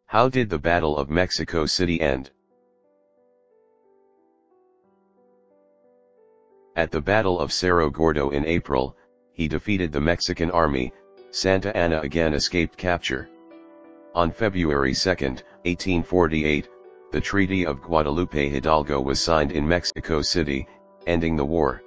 How did the Battle of Mexico City end? At the Battle of Cerro Gordo in April, he defeated the Mexican army. Santa Anna again escaped capture. On February 2, 1848, the Treaty of Guadalupe Hidalgo was signed in Mexico City, ending the war.